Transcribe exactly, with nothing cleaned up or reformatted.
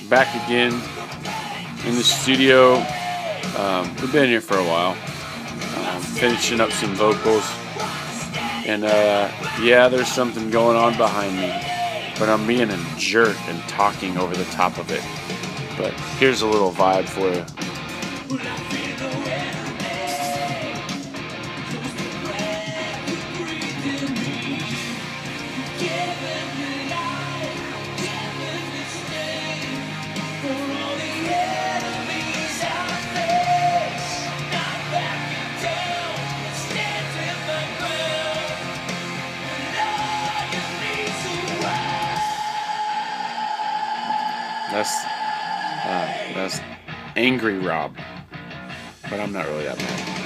back again in the studio. Um, we've been here for a while, um, finishing up some vocals, and uh, yeah, there's something going on behind me, but I'm being a jerk and talking over the top of it. But here's a little vibe for you. That's uh, that's Angry Rob, but I'm not really that mad.